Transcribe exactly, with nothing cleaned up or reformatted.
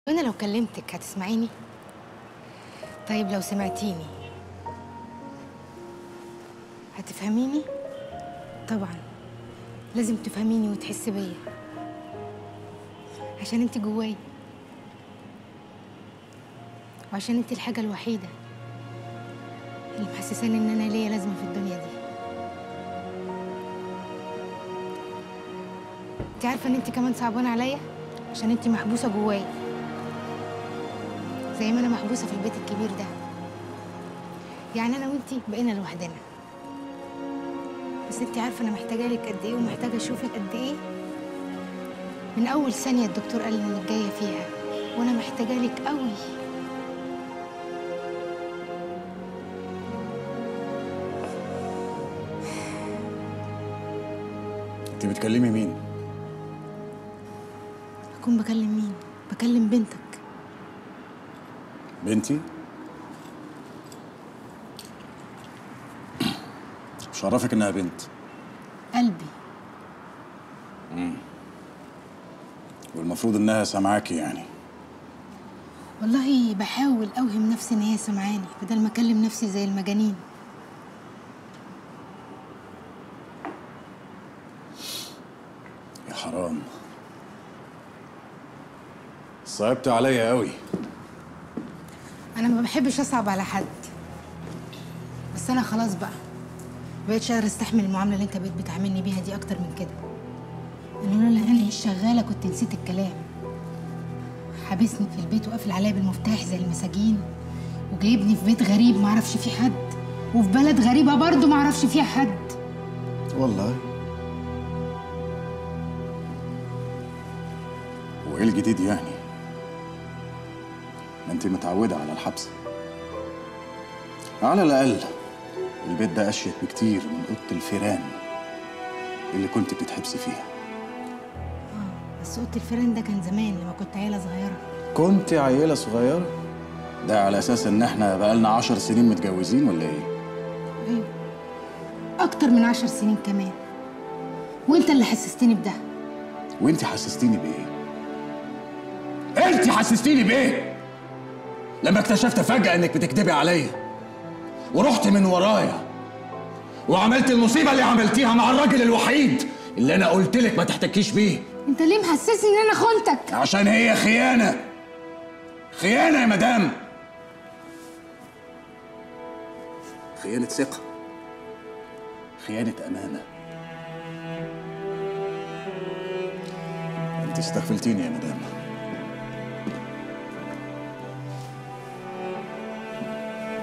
وانا لو كلمتك هتسمعيني؟ طيب لو سمعتيني هتفهميني؟ طبعا لازم تفهميني وتحسي بيا عشان انت جواي، وعشان انت الحاجة الوحيدة اللي محسساني ان انا ليا لازمة في الدنيا دي. انت عارفة ان انت كمان صعبانة عليا عشان انت محبوسة جواي زي ما انا محبوسة في البيت الكبير ده. يعني انا وانتي بقينا لوحدنا، بس انتي عارفه انا محتاجه لك قد ايه ومحتاجه اشوفك قد ايه. من اول ثانيه الدكتور قال لي انك جايه فيها وانا محتاجه لك قوي. انت بتكلمي مين؟ اكون بكلم مين؟ بكلم بنتك. بنتي؟ مش عرفك انها بنت؟ قلبي. امم والمفروض انها سامعاكي يعني. والله بحاول اوهم نفسي ان هي سامعاني بدل ما اكلم نفسي زي المجانين. يا حرام، صعبت عليا قوي. انا ما بحبش اصعب على حد، بس انا خلاص بقى مبقتش قادره استحمل المعامله اللي انت بقيت بتعاملني بيها دي اكتر من كده. انا لولا اني مش شغاله كنت نسيت الكلام. حابسني في البيت وقافل عليا بالمفتاح زي المساجين، وجايبني في بيت غريب ما اعرفش فيه حد، وفي بلد غريبه برضه ما اعرفش فيها حد. والله؟ وايه الجديد يعني؟ ما انت متعوده على الحبس. على الاقل البيت ده اشيك بكتير من اوضه الفيران اللي كنت بتتحبسي فيها. اه بس اوضه الفيران ده كان زمان لما كنت عيله صغيره. كنت عيله صغيره؟ ده على اساس ان احنا بقالنا عشر سنين متجوزين ولا ايه؟ ايوه اكتر من عشر سنين كمان، وانت اللي حسستني بده. وانت حسستيني بايه؟ انت حسستيني بايه؟ لما اكتشفت فجأة انك بتكدبي عليا ورحت من ورايا وعملت المصيبة اللي عملتيها مع الراجل الوحيد اللي انا قلت لك ما تحتكيش بيه. انت ليه محسسني ان انا خنتك؟ عشان هي خيانة. خيانة يا مدام. خيانة ثقة، خيانة أمانة. انت استغفلتيني يا مدام.